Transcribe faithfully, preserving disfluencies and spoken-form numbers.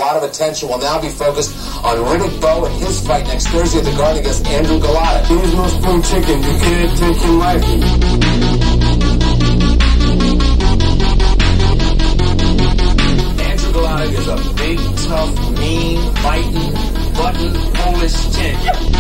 lot of attention will now be focused on Riddick'a Bowa and his fight next Thursday at the Garden against Andrew Gołota. He's no spring chicken. You can't take him lightly. Andrew Gołota is a big, tough, mean, fighting, button, Polish champion.